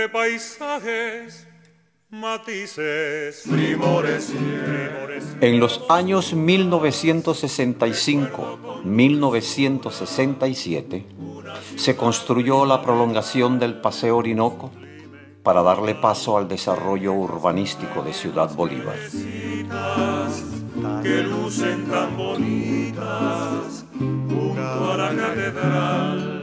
de paisajes, matices, primores. En los años 1965-1967 se construyó la prolongación del Paseo Orinoco para darle paso al desarrollo urbanístico de Ciudad Bolívar. Que lucen tan bonitas junto a la catedral.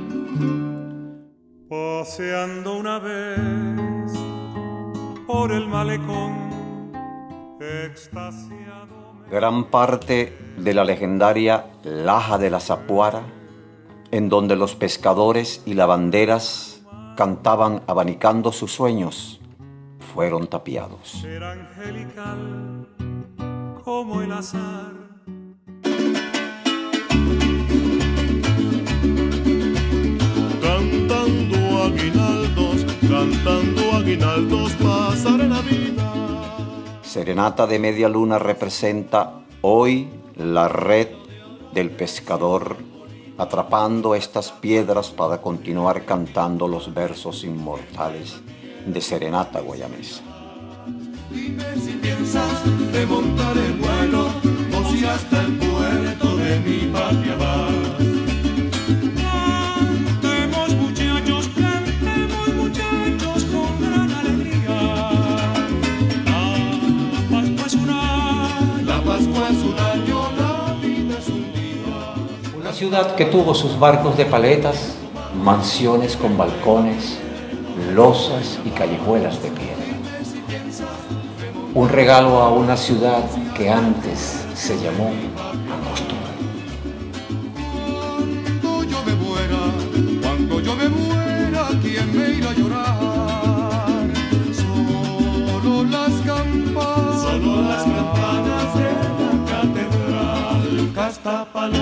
Paseando una vez por el malecón, extasiado. Gran parte de la legendaria Laja de la Zapuara, en donde los pescadores y lavanderas cantaban abanicando sus sueños, fueron tapiados. Era angelical como el azar. Cantando aguinaldos, pasaré la vida. Serenata de Media Luna representa hoy la red del pescador, atrapando estas piedras para continuar cantando los versos inmortales de Serenata Guayamesa. Dime si piensas remontar el vuelo o si hasta el puerto de mi patria vas. Cantemos con gran alegría. La Pascua es un año, la vida es un día. Una ciudad que tuvo sus barcos de paletas, mansiones con balcones, losas y callejuelas de piedra. Un regalo a una ciudad que antes se llamó Angostura. Cuando yo me muera, ¿quién me irá a llorar? Solo las campanas de la catedral, casta palabra.